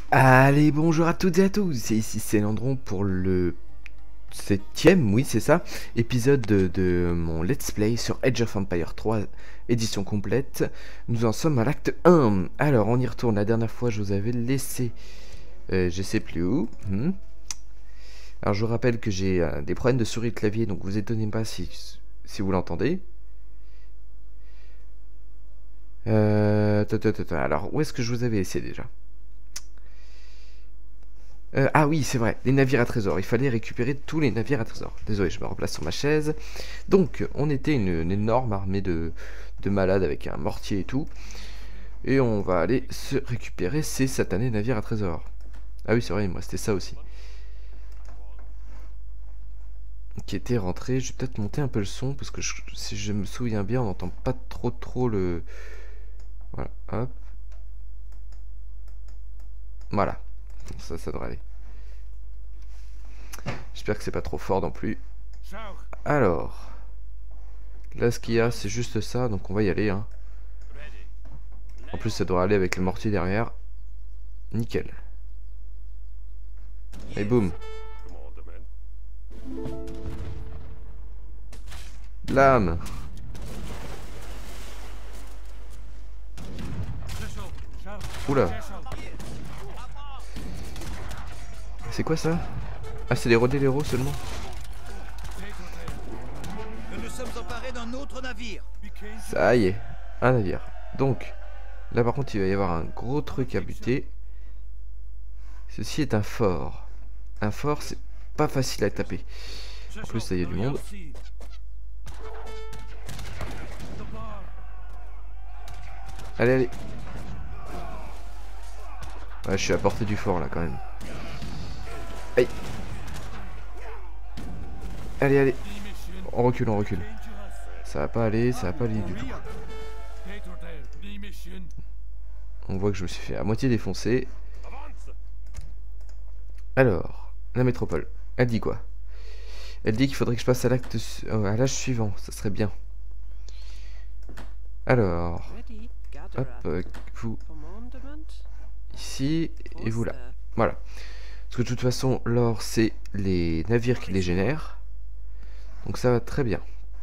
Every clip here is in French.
Allez, bonjour à toutes et à tous, et ici c'est Landron pour le septième, oui c'est ça, épisode de mon let's play sur Age of Empires 3, édition complète. Nous en sommes à l'acte 1. Alors on y retourne, la dernière fois je vous avais laissé, je sais plus où. Alors je vous rappelle que j'ai des problèmes de souris et de clavier, donc vous étonnez pas si vous l'entendez. Alors où est-ce que je vous avais laissé déjà? Ah oui, c'est vrai, les navires à trésor. Il fallait récupérer tous les navires à trésor. Désolé, je me replace sur ma chaise. Donc, on était une énorme armée de malades avec un mortier et tout. Et on va aller se récupérer ces satanés navires à trésor. Ah oui, c'est vrai, moi c'était ça aussi. Qui était rentré. Je vais peut-être monter un peu le son parce que si je me souviens bien, on n'entend pas trop le... Voilà, hop. Voilà, ça devrait aller. J'espère que c'est pas trop fort non plus. Alors, là ce qu'il y a c'est juste ça, donc on va y aller hein. En plus ça doit aller avec le mortier derrière. Nickel. Et boum. Lame. Oula. C'est quoi ça? Ah, c'est des rodéléros seulement. Nous nous sommes emparés d'un autre navire. Ça y est, un navire. Donc, là par contre il va y avoir un gros truc à buter. Ceci est un fort. Un fort c'est pas facile à taper. En plus ça y est du monde. Allez, allez. Ouais, je suis à portée du fort là quand même. Aïe. Allez, allez. On recule, on recule. Ça va pas aller du tout. On voit que je me suis fait à moitié défoncer. Alors, la métropole, elle dit quoi? Elle dit qu'il faudrait que je passe à l'acte à l'âge suivant, ça serait bien. Alors, hop, vous ici et vous là. Voilà. Parce que de toute façon, l'or c'est les navires qui les génèrent. Donc ça va très bien.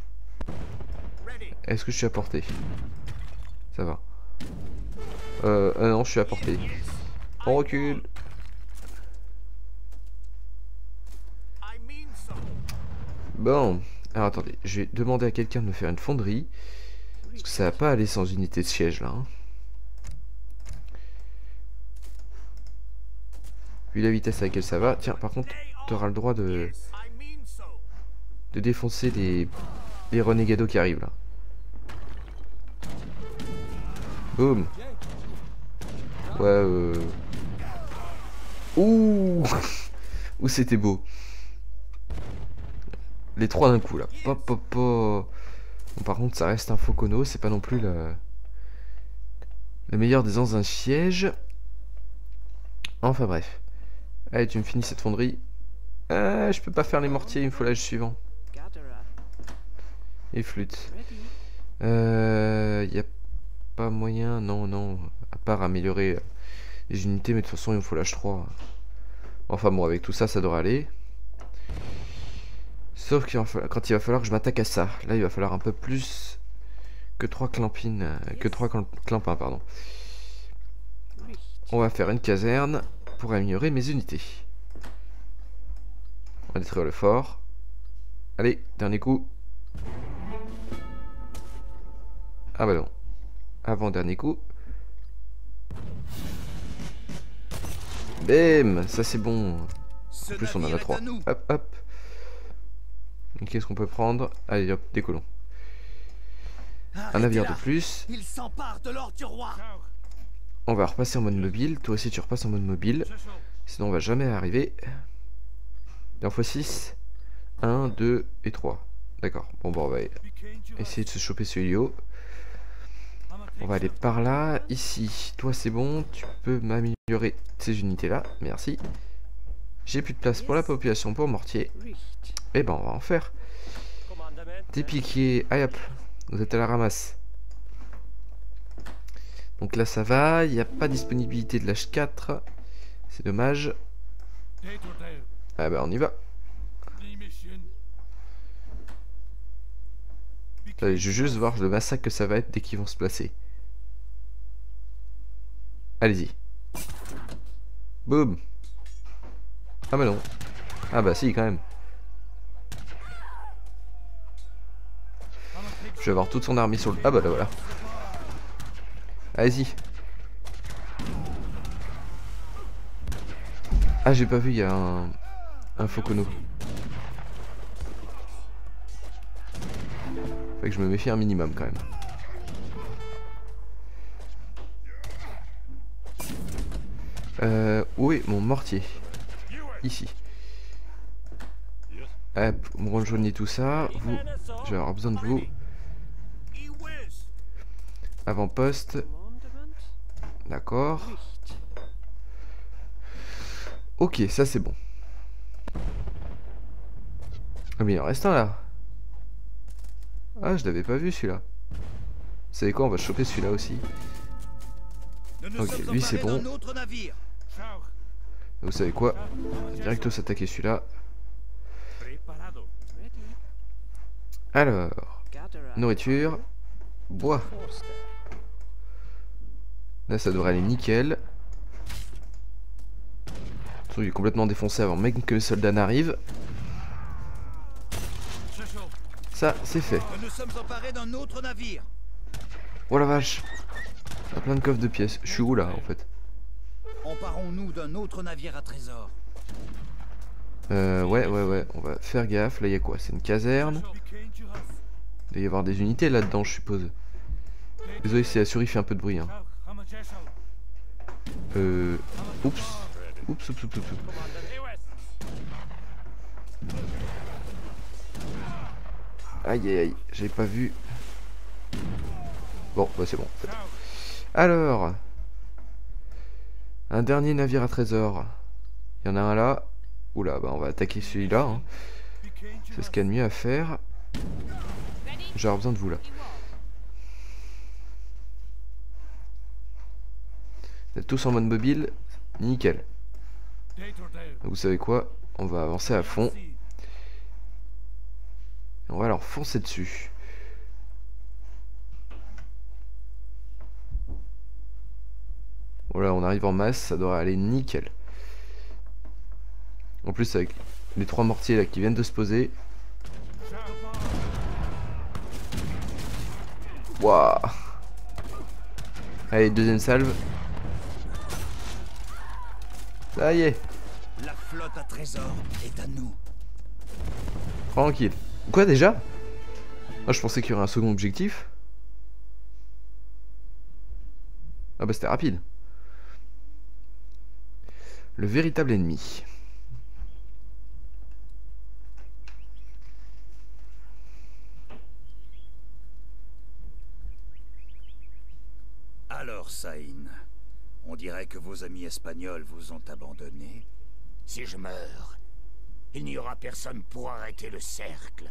Est-ce que je suis à portée? Ça va. Non, je suis à portée. On recule. Bon. Alors attendez, je vais demander à quelqu'un de me faire une fonderie. Parce que ça va pas aller sans unité de siège là. Hein. Vu la vitesse à laquelle ça va. Tiens, par contre, tu auras le droit de défoncer les renégados qui arrivent là. Boum. Ouais, Ouh. Ouh, c'était beau. Les trois d'un coup là. Pop, pop, pop. Bon, par contre, ça reste un Focono. C'est pas non plus le meilleur des anciens sièges. Enfin bref. Allez, tu me finis cette fonderie. Je peux pas faire les mortiers, il me faut l'âge suivant. Et flûte. Y a pas moyen, non. À part améliorer les unités, mais de toute façon, il me faut l'âge 3. Enfin bon, avec tout ça, ça devrait aller. Sauf quand il va falloir que je m'attaque à ça. Là, il va falloir un peu plus que 3 clampines. Que 3 clampins, pardon. On va faire une caserne pour améliorer mes unités. On va détruire le fort. Allez, dernier coup. Ah bah non. Avant dernier coup. Bam. Ça c'est bon. En plus on en a 3. Hop hop. Qu'est-ce qu'on peut prendre? Allez hop, décollons. Un navire de plus. Il s'empare de l'or du roi. On va repasser en mode mobile. Toi aussi tu repasses en mode mobile. Sinon on va jamais arriver. Et en x6. 1, 2 et 3. D'accord. Bon on va essayer de se choper ce Helio. On va aller par là. Ici, toi c'est bon. Tu peux m'améliorer ces unités là. Merci. J'ai plus de place pour la population pour mortier. Et ben on va en faire. Des piquiers. Allez hop. Vous êtes à la ramasse. Donc là ça va. Il n'y a pas disponibilité de l'H4. C'est dommage. Ah bah on y va. Allez, je vais juste voir le massacre que ça va être dès qu'ils vont se placer. Allez-y. Boum. Ah bah non. Ah bah si quand même. Je vais avoir toute son armée sur le... Ah bah là voilà. Allez-y. Ah j'ai pas vu, il y a un Focono. Fait que je me méfie un minimum quand même. Où est mon mortier? Ici. Hop, vous me rejoignez tout ça. Vous, je vais avoir besoin de vous. Avant-poste. D'accord. Ok, ça c'est bon. Ah mais il en reste un là. Ah, je l'avais pas vu celui-là. Vous savez quoi, on va choper celui-là aussi. Ok, lui c'est bon. Vous savez quoi, directement s'attaquer celui-là. Alors, nourriture, bois. Là ça devrait aller nickel. Il est complètement défoncé avant même que les soldats n'arrivent. Ça c'est fait. Nous sommes emparés d'un autre navire. Oh la vache. Il y a plein de coffres de pièces. Je suis où là en fait? Emparons-nous d'un autre navire à trésor. Ouais. On va faire gaffe. Là il y a quoi? C'est une caserne. Il doit y avoir des unités là-dedans je suppose. Désolé si la souris fait un peu de bruit hein. Oups. Oups. Aïe, j'avais pas vu. Bon, bah c'est bon en fait. Alors, un dernier navire à trésor. Il y en a un là. Oula, bah on va attaquer celui-là. Hein. C'est ce qu'il y a de mieux à faire. J'ai besoin de vous là. Vous êtes tous en mode mobile. Nickel. Vous savez quoi? On va avancer à fond. On va leur foncer dessus. Voilà, on arrive en masse, ça devrait aller nickel. En plus avec les 3 mortiers là qui viennent de se poser. Waouh. Allez, deuxième salve. Ça y est. La flotte à trésor est à nous. Tranquille. Quoi déjà? Moi je pensais qu'il y aurait un second objectif. Ah bah c'était rapide. Le véritable ennemi. Alors, Saïn, on dirait que vos amis espagnols vous ont abandonné. Si je meurs, il n'y aura personne pour arrêter le cercle.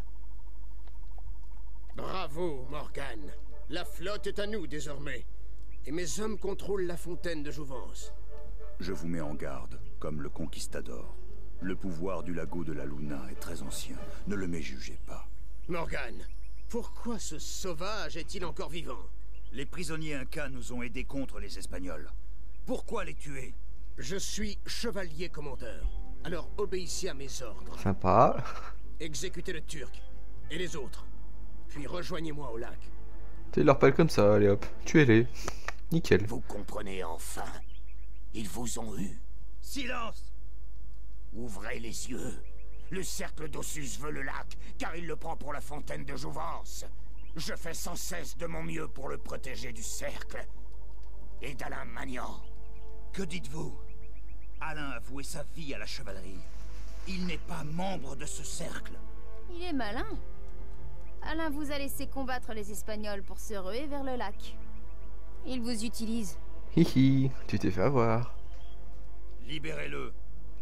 Bravo, Morgan. La flotte est à nous désormais. Et mes hommes contrôlent la fontaine de Jouvence. Je vous mets en garde, comme le conquistador. Le pouvoir du lago de la Luna est très ancien. Ne le méjugez pas. Morgan, pourquoi ce sauvage est-il encore vivant? Les prisonniers incas nous ont aidés contre les Espagnols. Pourquoi les tuer? Je suis chevalier commandeur. Alors obéissez à mes ordres. Sympa. Exécutez le Turc et les autres. Puis rejoignez-moi au lac. Tu leur parles comme ça, allez hop, tuez-les. Nickel. Vous comprenez enfin. Ils vous ont eu. Silence! Ouvrez les yeux. Le cercle d'Ossus veut le lac, car il le prend pour la fontaine de Jouvence. Je fais sans cesse de mon mieux pour le protéger du cercle. Et d'Alain Magnan. Que dites-vous? Alain a voué sa vie à la chevalerie. Il n'est pas membre de ce cercle. Il est malin. Alain vous a laissé combattre les Espagnols pour se ruer vers le lac. Il vous utilise. Hihi, tu t'es fait avoir. Libérez-le.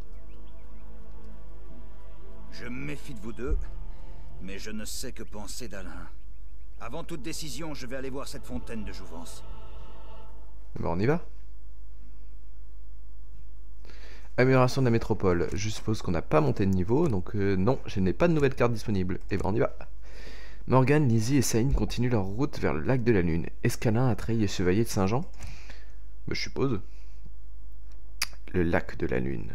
Je me méfie de vous deux, mais je ne sais que penser d'Alain. Avant toute décision, je vais aller voir cette fontaine de Jouvence. Bah on y va. Amélioration de la métropole. Je suppose qu'on n'a pas monté de niveau, donc non, je n'ai pas de nouvelle carte disponible. Et ben on y va. Morgane, Lizzie et Saïn continuent leur route vers le lac de la Lune. Escalin, Atreil et Chevalier de Saint-Jean. Je suppose. Le lac de la Lune.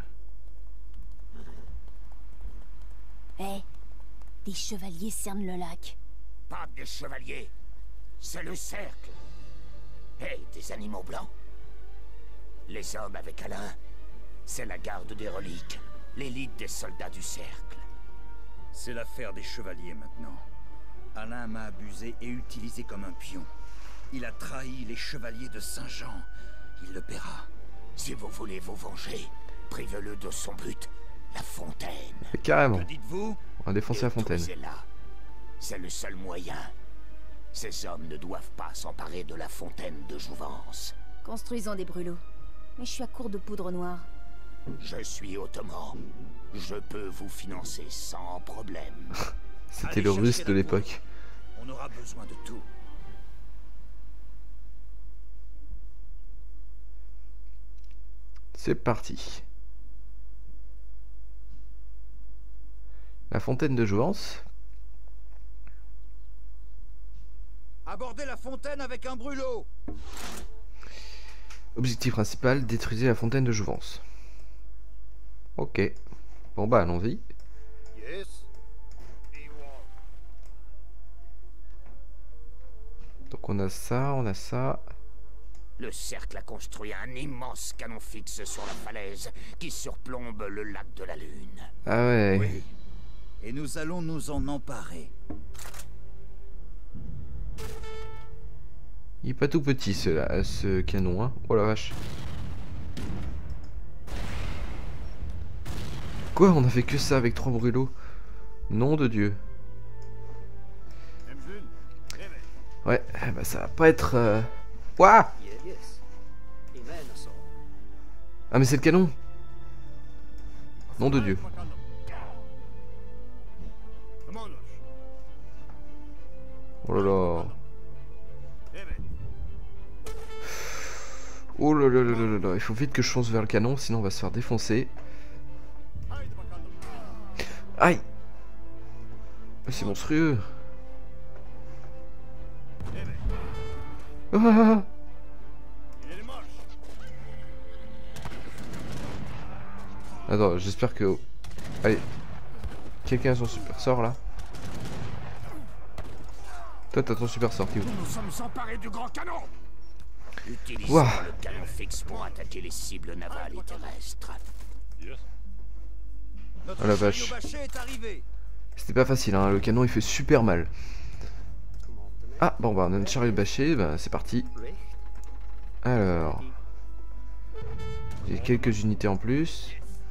Hé, des chevaliers cernent le lac. Pas des chevaliers. C'est le cercle. Hé, des animaux blancs. Les hommes avec Alain, c'est la garde des reliques, l'élite des soldats du cercle. C'est l'affaire des chevaliers maintenant. Alain m'a abusé et utilisé comme un pion. Il a trahi les chevaliers de Saint-Jean. Il le paiera. Si vous voulez vous venger, privez-le de son but, la fontaine. Et carrément. Que dites-vous? On va défoncer la fontaine. Détruisez-la. C'est le seul moyen. Ces hommes ne doivent pas s'emparer de la fontaine de Jouvence. Construisons des brûlots. Mais je suis à court de poudre noire. Je suis ottoman. Je peux vous financer sans problème. C'était Allez le chercher russe la de l'époque. On aura besoin de tout. C'est parti. La fontaine de Jouvence. Abordez la fontaine avec un brûlot. Objectif principal, détruisez la fontaine de Jouvence. Ok. Bon bah allons-y. Donc on a ça, on a ça. Le cercle a construit un immense canon fixe sur la falaise qui surplombe le lac de la Lune. Ah ouais. Oui. Et nous allons nous en emparer. Il est pas tout petit ce canon, hein. Oh la vache. Quoi, on a fait que ça avec 3 brûlots? Nom de Dieu. Ouais, bah ça va pas être... Ouah! Ah mais c'est le canon! Nom de Dieu. Oh là là. Oh là là là là là, il faut vite que je fonce vers le canon, sinon on va se faire défoncer. Aïe! C'est monstrueux! Ah! Attends, j'espère que... Allez. Quelqu'un a son super sort là? Toi t'as ton super sort, Théo. Nous nous sommes emparés du grand canon. Utilisons Ouah. le canon fixe pour attaquer les cibles navales et terrestres. Notre Oh la chariot vache. bâché est arrivé. C'était pas facile, hein, le canon il fait super mal. Ah, bon bah on a une chariot bâché, bah c'est parti. Alors... J'ai quelques unités en plus.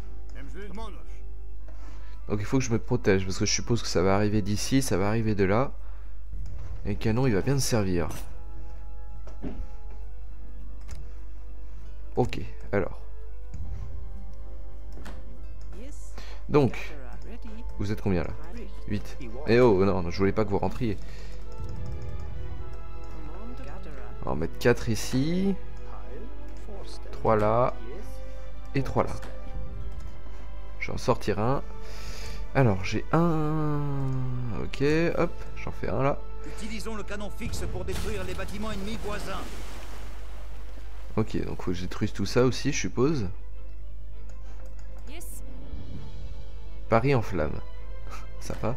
Donc il faut que je me protège, parce que je suppose que ça va arriver d'ici, ça va arriver de là. Et le canon il va bien se servir. Ok, alors. Donc, vous êtes combien là? 8. Eh oh, non, je voulais pas que vous rentriez. On va en mettre 4 ici. 3 là. Et 3 là. Je vais en sortir un. Alors, j'ai un... Ok, hop, j'en fais un là. Utilisons le canon fixe pour détruire les bâtiments ennemis voisins. Ok, donc faut que je détruise tout ça aussi, je suppose. Yes. Paris en flammes. Sympa.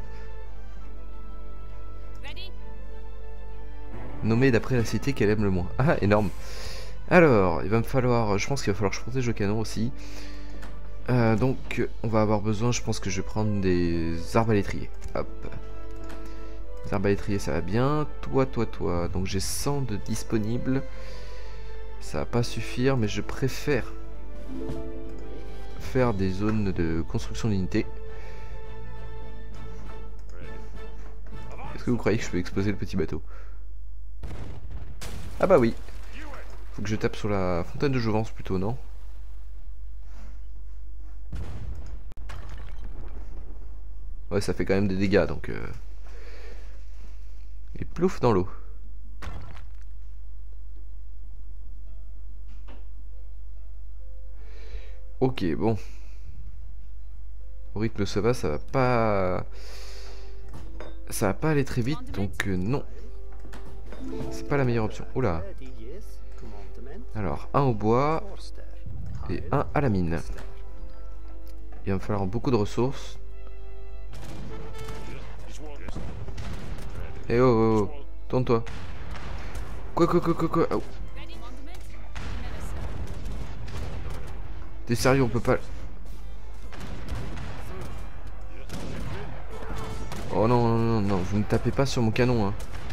Ready? Nommé d'après la cité qu'elle aime le moins. Ah, énorme. Alors, il va me falloir... Je pense qu'il va falloir que je protège le canon aussi. Donc, on va avoir besoin... Je pense que je vais prendre des arbalétriers. Hop. Les arbalétriers, ça va bien. Toi. Donc, j'ai 100 de disponibles. Ça va pas suffire, mais je préfère faire des zones de construction d'unités. Est-ce que vous croyez que je peux exploser le petit bateau? Ah bah oui. Faut que je tape sur la fontaine de Jouvence plutôt, non? Ouais, ça fait quand même des dégâts, donc... Et plouf dans l'eau. Ok, bon. Au rythme ça va pas... Ça va pas aller très vite, donc non. C'est pas la meilleure option. Oula. Alors, un au bois et un à la mine. Il va me falloir beaucoup de ressources. Eh oh, oh, oh. Tourne-toi. Quoi. Oh. T'es sérieux, on peut pas... Oh non, vous ne tapez pas sur mon canon, hein.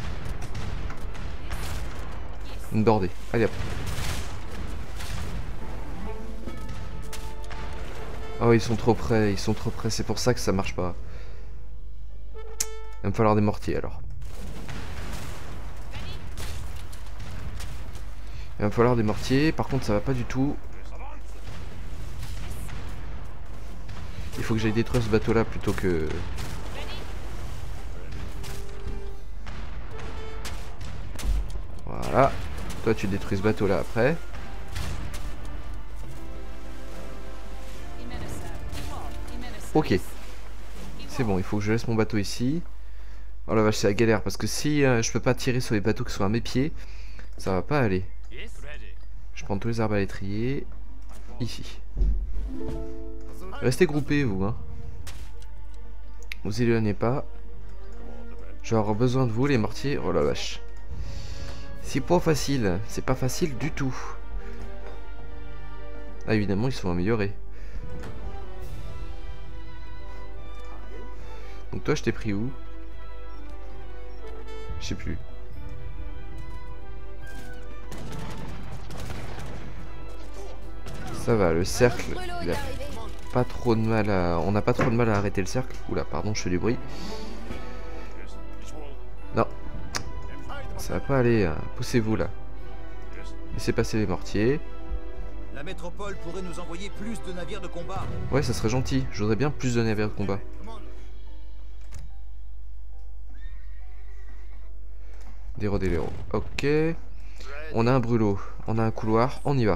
Une bordée. Allez hop. Oh, ils sont trop près, c'est pour ça que ça marche pas. Il va me falloir des mortiers alors. Il va me falloir des mortiers, par contre ça va pas du tout. Il faut que j'aille détruire ce bateau là plutôt que... Voilà. Toi tu détruis ce bateau là après. Ok. C'est bon, il faut que je laisse mon bateau ici. Oh la vache, c'est la galère parce que si je peux pas tirer sur les bateaux qui sont à mes pieds, ça va pas aller. Je prends tous les arbalétriers. Ici. Restez groupés vous, hein. Vous éloignez pas. Je vais avoir besoin de vous les mortiers. Oh la vache. C'est pas facile, c'est pas facile du tout. Ah évidemment ils sont améliorés. Donc toi je t'ai pris où? Je sais plus. Ça va, le cercle, il a pas trop de mal à... On n'a pas trop de mal à arrêter le cercle. Oula, pardon, je fais du bruit. Non. Ça va pas aller, hein. Poussez-vous là. Laissez passer les mortiers. La métropole pourrait nous envoyer plus de navires de combat. Ouais, ça serait gentil. Je voudrais bien plus de navires de combat. Des héros. Ok. On a un brûlot. On a un couloir. On y va.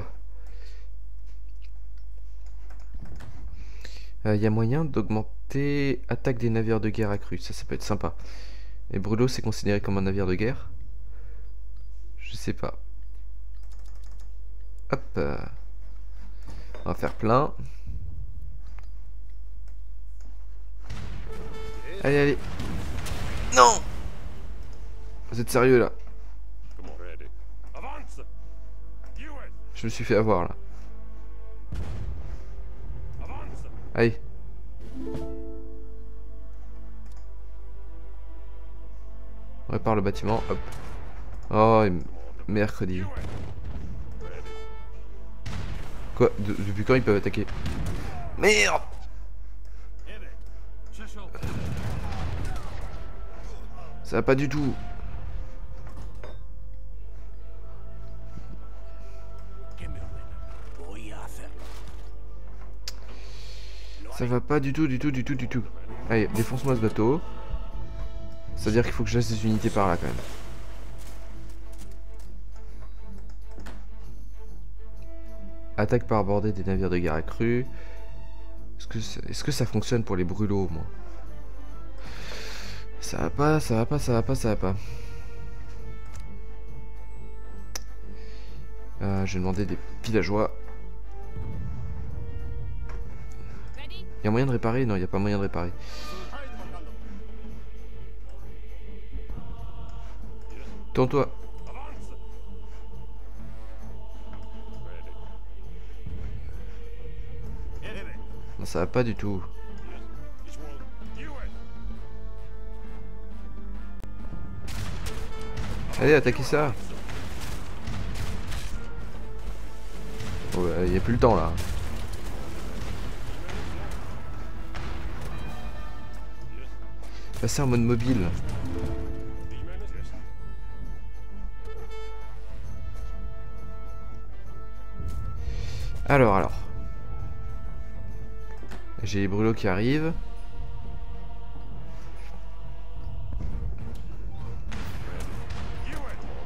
Il y a moyen d'augmenter attaque des navires de guerre accrue. Ça peut être sympa. Et brûlot, c'est considéré comme un navire de guerre? Je sais pas. Hop. On va faire plein. Allez. Non! Vous êtes sérieux là? Je me suis fait avoir là. Allez. On répare le bâtiment. Hop. Oh, mercredi. Quoi? Depuis quand ils peuvent attaquer? Merde! Ça va pas du tout. Ça va pas du tout. Allez, défonce-moi ce bateau. C'est-à-dire qu'il faut que je laisse des unités par là quand même. Attaque par bordée des navires de guerre accrue. Est-ce que ça fonctionne pour les brûlots, moi? Ça va pas. Je vais demander des villageois. Il y a moyen de réparer? Non, il n'y a pas moyen de réparer. Tourne-toi. Non, ça va pas du tout. Allez, attaquez ça. Oh, il n'y a plus le temps là. Passer en mode mobile. Alors. J'ai les brûlots qui arrivent.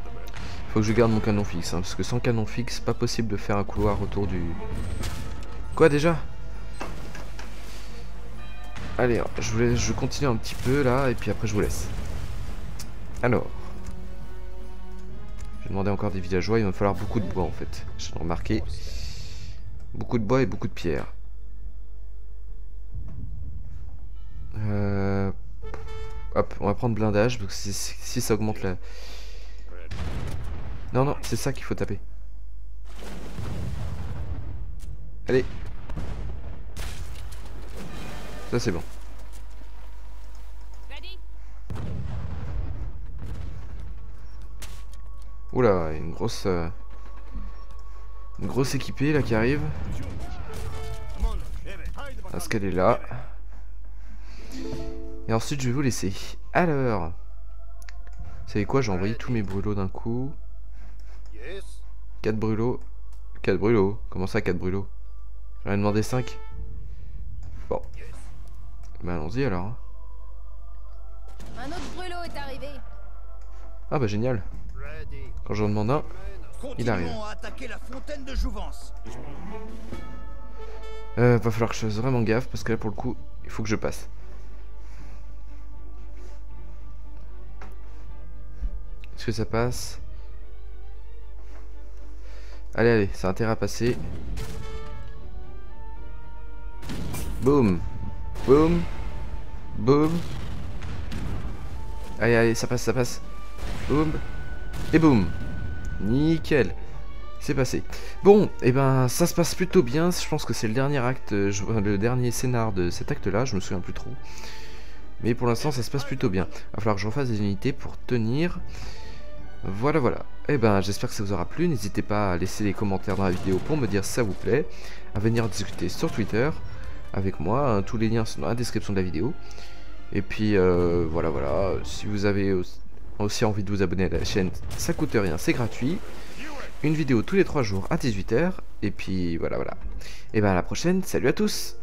Faut que je garde mon canon fixe, hein, parce que sans canon fixe, pas possible de faire un couloir autour du... Quoi déjà? Allez, je continue un petit peu là, et puis après je vous laisse. Alors. Je vais demander encore des villageois, il va me falloir beaucoup de bois en fait. J'ai remarqué. Beaucoup de bois et beaucoup de pierres. Hop, on va prendre blindage, parce que si ça augmente la... Non, non, c'est ça qu'il faut taper. Allez. Ça c'est bon. Oula, une grosse équipée là qui arrive. Est-ce qu'elle est là? Et ensuite je vais vous laisser. Alors, vous savez quoi, j'ai envoyé tous mes brûlots d'un coup. 4 brûlots. 4 brûlots. Comment ça 4 brûlots? J'en ai demandé 5. Bon. Bah allons-y alors. Hein. Un autre brûlot est arrivé. Ah bah génial. Quand j'en demande un, il arrive. Continuons à attaquer la fontaine de Jouvence. Va falloir que je fasse vraiment gaffe parce que là pour le coup, il faut que je passe. Est-ce que ça passe? Allez, allez, ça a intérêt à passer. Boum. Boum. Boum. Allez, allez, ça passe, ça passe. Boum. Et boum. Nickel. C'est passé. Bon, et ben ça se passe plutôt bien. Je pense que c'est le dernier acte, le dernier scénar de cet acte-là. Je me souviens plus trop. Mais pour l'instant, ça se passe plutôt bien. Il va falloir que je refasse des unités pour tenir. Voilà, voilà. Et ben j'espère que ça vous aura plu. N'hésitez pas à laisser les commentaires dans la vidéo pour me dire si ça vous plaît. À venir discuter sur Twitter avec moi. Tous les liens sont dans la description de la vidéo. Et puis voilà, voilà. Si vous avez aussi envie de vous abonner à la chaîne, ça coûte rien, c'est gratuit. Une vidéo tous les 3 jours à 18 h. Et puis voilà, voilà. Et ben à la prochaine. Salut à tous.